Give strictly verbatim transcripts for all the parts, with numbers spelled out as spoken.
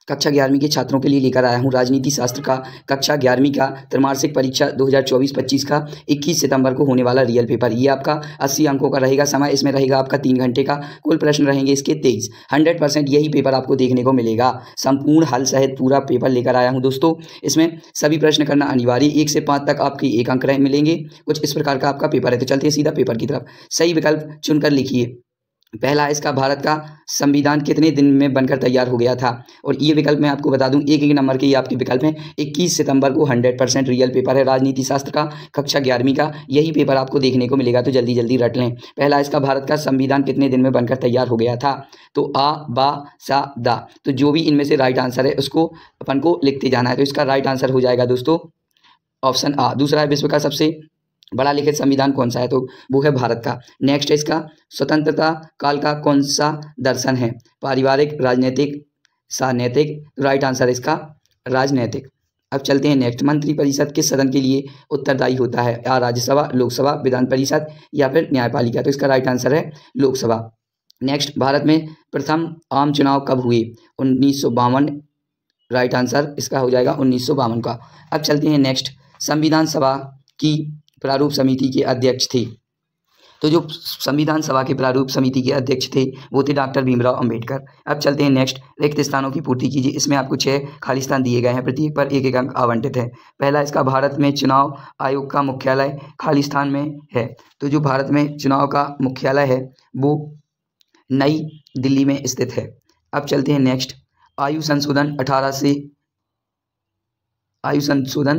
कक्षा ग्यारहवीं के छात्रों के लिए लेकर आया हूँ राजनीति शास्त्र का कक्षा ग्यारहवीं का त्रैमासिक परीक्षा दो हज़ार चौबीस पच्चीस का इक्कीस सितंबर को होने वाला रियल पेपर। ये आपका अस्सी अंकों का रहेगा। समय इसमें रहेगा आपका तीन घंटे का। कुल प्रश्न रहेंगे इसके तेईस। हंड्रेड परसेंट यही पेपर आपको देखने को मिलेगा। संपूर्ण हल सहित पूरा पेपर लेकर आया हूँ दोस्तों। इसमें सभी प्रश्न करना अनिवार्य। एक से पाँच तक आपके एक अंक रहे मिलेंगे। कुछ इस प्रकार का आपका पेपर है। तो चलते हैं सीधा पेपर की तरफ। सही विकल्प चुनकर लिखिए। पहला इसका भारत का संविधान कितने दिन में बनकर तैयार हो गया था। और ये विकल्प मैं आपको बता दूं एक एक नंबर के ये आपके विकल्प हैं। इक्कीस सितंबर को हंड्रेड परसेंट रियल पेपर है राजनीति शास्त्र का कक्षा ग्यारहवीं का। यही पेपर आपको देखने को मिलेगा। तो जल्दी जल्दी रट लें। पहला इसका भारत का संविधान कितने दिन में बनकर तैयार हो गया था। तो आ बा सा दा। तो जो भी इनमें से राइट आंसर है उसको अपन को लिखते जाना है। तो इसका राइट आंसर हो जाएगा दोस्तों ऑप्शन आ। दूसरा है विश्व का सबसे बड़ा लिखित संविधान कौन सा है। तो वो है भारत का। नेक्स्ट है इसका स्वतंत्रता काल का कौन सा दर्शन है। पारिवारिक, राजनीतिक, सानैतिक। राइट आंसर इसका राजनैतिक। अब चलते हैं नेक्स्ट। मंत्री परिषद किस सदन के लिए उत्तरदायी होता है। या राज्यसभा, लोकसभा, विधान परिषद या फिर न्यायपालिका। तो इसका राइट आंसर है लोकसभा। नेक्स्ट भारत में प्रथम आम चुनाव कब हुए। उन्नीस सौ बावन। राइट आंसर इसका हो जाएगा उन्नीस सौ बावन का। अब चलते हैं नेक्स्ट। संविधान सभा की प्रारूप समिति के अध्यक्ष थे। तो जो संविधान सभा के प्रारूप समिति के अध्यक्ष थे वो थे डॉक्टर भीमराव अंबेडकर। अब चलते हैं नेक्स्ट। रिक्त स्थानों की पूर्ति कीजिए। इसमें आपको छह खाली स्थान दिए गए हैं। प्रत्येक पर एक एक अंक आवंटित है। पहला इसका भारत में चुनाव आयोग का मुख्यालय खाली स्थान में है। तो जो भारत में चुनाव का मुख्यालय है वो नई दिल्ली में स्थित है। अब चलते हैं नेक्स्ट। आयु संशोधन अठारह से आयु संशोधन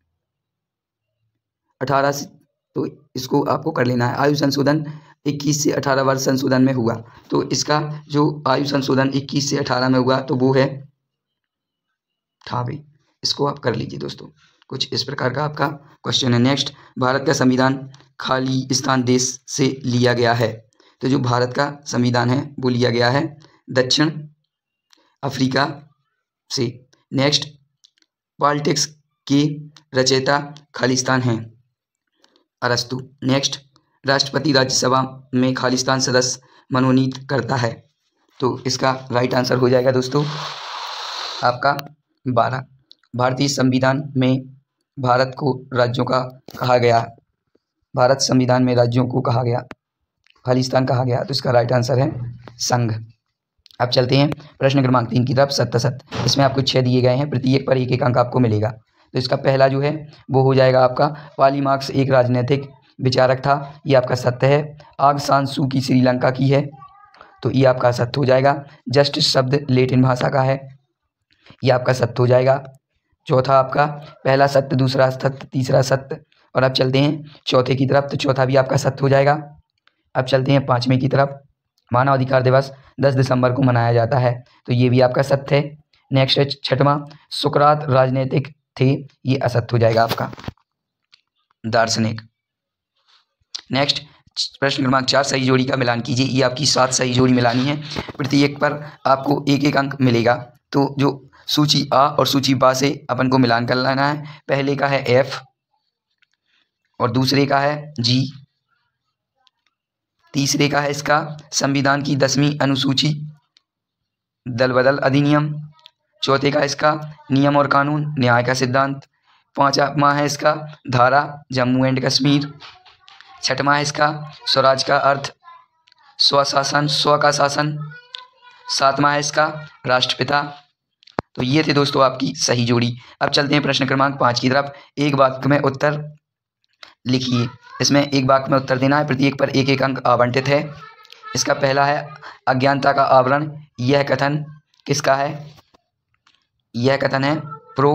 अठारह से तो इसको आपको कर लेना है। आयु संशोधन इक्कीस से अठारह वर्ष संशोधन में हुआ। तो इसका जो आयु संशोधन इक्कीस से अठारह में हुआ तो वो है ठावे। इसको आप कर लीजिए दोस्तों। कुछ इस प्रकार का आपका क्वेश्चन है। नेक्स्ट भारत का संविधान खाली स्थान देश से लिया गया है। तो जो भारत का संविधान है वो लिया गया है दक्षिण अफ्रीका से। नेक्स्ट पॉलिटिक्स के रचयिता खालिस्तान हैं अरस्तु। नेक्स्ट राष्ट्रपति राज्यसभा में खालिस्तान सदस्य मनोनीत करता है। तो इसका राइट आंसर हो जाएगा दोस्तों आपका बारह। भारतीय संविधान में भारत को राज्यों का कहा गया भारत संविधान में राज्यों को कहा गया खालिस्तान कहा गया। तो इसका राइट आंसर है संघ। अब चलते हैं प्रश्न क्रमांक तीन की तरफ। सत्य सत्य। इसमें आपको छः दिए गए हैं। प्रत्येक पर एक एक अंक आपको मिलेगा। तो इसका पहला जो है वो हो जाएगा आपका पाली मार्क्स एक राजनीतिक विचारक था। ये आपका सत्य है। आग सान सू की श्रीलंका की है। तो ये आपका सत्य हो जाएगा। जस्टिस शब्द लेटिन भाषा का है। ये आपका सत्य हो जाएगा। चौथा आपका पहला सत्य, दूसरा सत्य, तीसरा सत्य। और अब चलते हैं चौथे की तरफ। तो चौथा भी आपका सत्य हो जाएगा। अब चलते हैं पाँचवें की तरफ। मानवाधिकार दिवस दस दिसंबर को मनाया जाता है। तो ये भी आपका सत्य है। नेक्स्ट है छठवां सुकरात राजनीतिक थे। ये असत्य हो जाएगा आपका दार्शनिक। नेक्स्ट प्रश्न क्रमांक चार सही जोड़ी का मिलान कीजिए। ये आपकी सात सही जोड़ी मिलानी है। प्रत्येक पर आपको एक एक अंक मिलेगा। तो जो सूची आ और सूची बा से अपन को मिलान कर लेना है। पहले का है एफ और दूसरे का है जी। तीसरे का है इसका संविधान की दसवीं अनुसूची दल बदल अधिनियम। चौथे का इसका नियम और कानून न्याय का सिद्धांत। पांचवा है इसका धारा जम्मू एंड कश्मीर। छठवां है इसका स्वराज का अर्थ स्वशासन स्व का शासन। सातवां है इसका राष्ट्रपिता। तो ये थे दोस्तों आपकी सही जोड़ी। अब चलते हैं प्रश्न क्रमांक पाँच की तरफ। एक वाक्य में उत्तर लिखिए। इसमें एक वाक्य में उत्तर देना है। प्रत्येक पर एक एक अंक आवंटित है। इसका पहला है अज्ञानता का आवरण। यह कथन किसका है। यह कथन है प्रो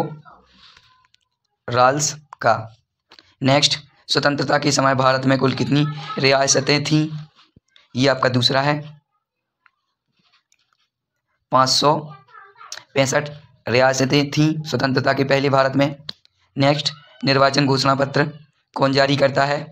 राल्स का। नेक्स्ट स्वतंत्रता के समय भारत में कुल कितनी रियासतें थीं। यह आपका दूसरा है पाँच सौ पैंसठ रियासतें थीं स्वतंत्रता के पहले भारत में। नेक्स्ट निर्वाचन घोषणा पत्र कौन जारी करता है।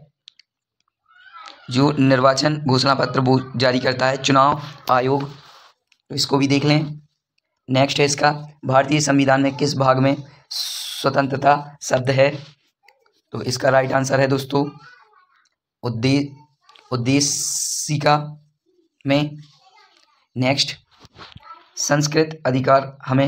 जो निर्वाचन घोषणा पत्र वो जारी करता है चुनाव आयोग। तो इसको भी देख लें। नेक्स्ट है इसका भारतीय संविधान में किस भाग में स्वतंत्रता शब्द है। तो इसका राइट आंसर है दोस्तों उद्दे उद्देशिका में। नेक्स्ट संस्कृत अधिकार हमें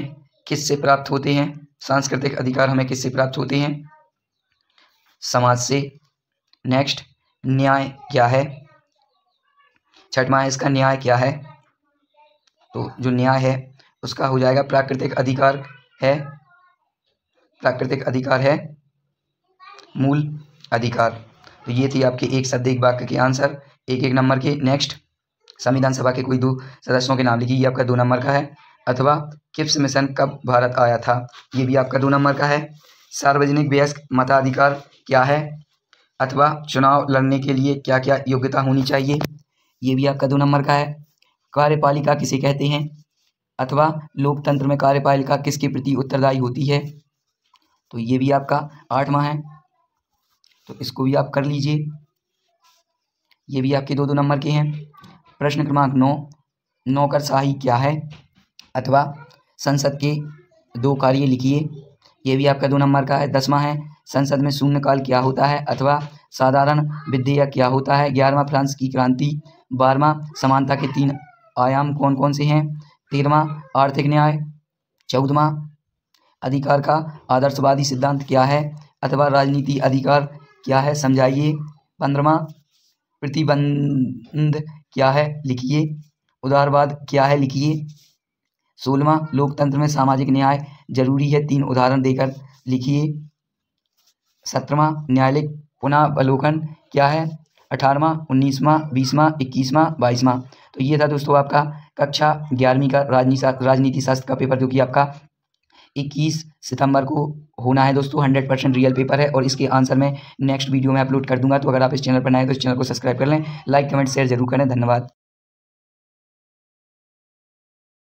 किससे प्राप्त होते हैं? सांस्कृतिक अधिकार हमें किससे प्राप्त होते हैं? समाज से। नेक्स्ट, न्याय क्या है? छठवां है इसका न्याय क्या है? तो जो न्याय है उसका हो जाएगा प्राकृतिक अधिकार है, प्राकृतिक अधिकार है मूल अधिकार। तो ये थी आपके एक शब्द एक वाक्य के आंसर एक एक नंबर के। नेक्स्ट, संविधान सभा के कोई दो सदस्यों के नाम लिखिए, ये आपका दो नंबर का है। अथवा क्रिप्स मिशन कब भारत आया था? ये भी आपका दो नंबर का है। सार्वजनिक वयस्क मताधिकार क्या है? अथवा चुनाव लड़ने के लिए क्या क्या योग्यता होनी चाहिए? ये भी आपका दो नंबर का है। कार्यपालिका किसे कहते हैं? अथवा लोकतंत्र में कार्यपालिका किसके प्रति उत्तरदायी होती है? तो ये भी आपका आठवां है, तो इसको भी आप कर लीजिए। ये भी आपके दो दो नंबर के हैं। प्रश्न क्रमांक नौ, नौकरशाही क्या है? अथवा संसद के दो कार्य लिखिए, ये भी आपका दो नंबर का है। दसवां है, संसद में शून्यकाल क्या होता है? अथवा साधारण विधेयक क्या होता है? ग्यारहवां, फ्रांस की क्रांति। बारहवां, समानता के तीन आयाम कौन कौन से हैं? तेरहवां, आर्थिक न्याय। चौदहवां, अधिकार का आदर्शवादी सिद्धांत क्या है? अथवा राजनीति अधिकार क्या है? समझाइए। पंद्रहवां, प्रतिबंध क्या है? लिखिए। उदारवाद क्या है? लिखिए। सोलहवां, लोकतंत्र में सामाजिक न्याय जरूरी है, तीन उदाहरण देकर लिखिए। सत्रहवां, न्यायालयिक पुनरावलोकन क्या है? अठारहवां, उन्नीसवां, बीसवां, इक्कीसवां, बाईसवां। तो ये था दोस्तों आपका कक्षा ग्यारहवीं का राजनीति राजनीति शास्त्र का पेपर, जो कि आपका इक्कीस सितंबर को होना है दोस्तों। हंड्रेड परसेंट रियल पेपर है और इसके आंसर मैं नेक्स्ट वीडियो में अपलोड कर दूंगा। तो अगर आप इस चैनल पर नए हैं तो इस चैनल को सब्सक्राइब कर लें, लाइक कमेंट शेयर जरूर करें। धन्यवाद।